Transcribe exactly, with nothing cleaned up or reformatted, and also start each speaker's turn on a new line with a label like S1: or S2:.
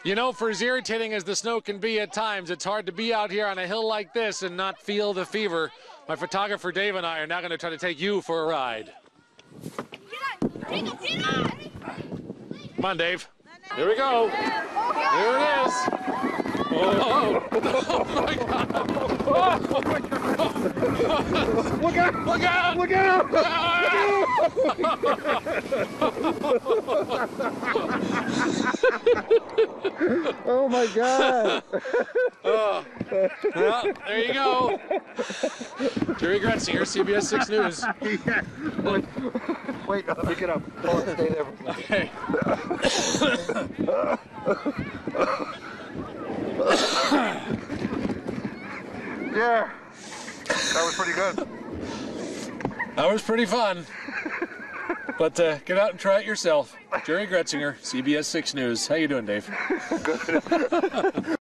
S1: You know, for as irritating as the snow can be at times, it's hard to be out here on a hill like this and not feel the fever. My photographer Dave and I are now going to try to take you for a ride. Come on, Dave. Here we go. Here it is. Oh, oh my God. Oh, my God. Look out! Look out! Look out!
S2: Oh my God!
S1: Oh. Well, there you go. Jerry Gretzinger, C B S six News.
S2: Yeah. Wait, wait, pick it up. Hold on, stay there.
S1: Okay.
S2: Yeah, that was pretty good.
S1: That was pretty fun. But uh, get out and try it yourself. Jerry Gretzinger, C B S six News. How you doing, Dave?
S2: Good.